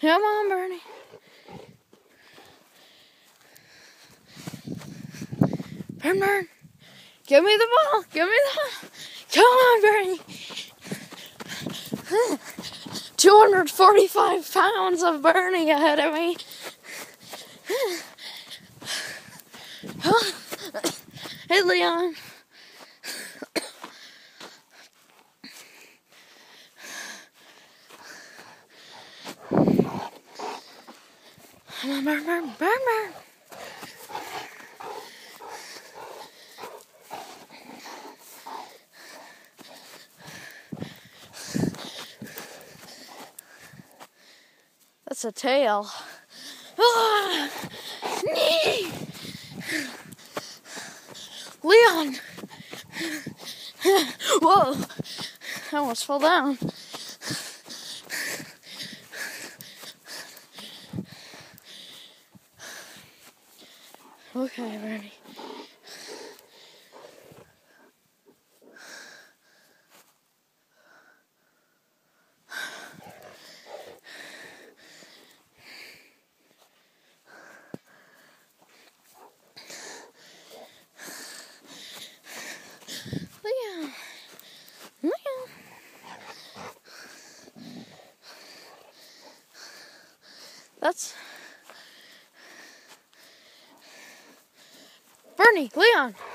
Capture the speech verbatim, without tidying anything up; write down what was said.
Come on, Bernie. Burn, burn. Give me the ball. Give me the ball. Come on, Bernie. two hundred forty-five pounds of Bernie ahead of me. Hey, Leon. Come on, burn, burn, burn, burn. That's a tail. Ah! Nee! Leon! Whoa! I almost fell down. Okay, Bernie. Leon. Leon. That's Bernie, Leon.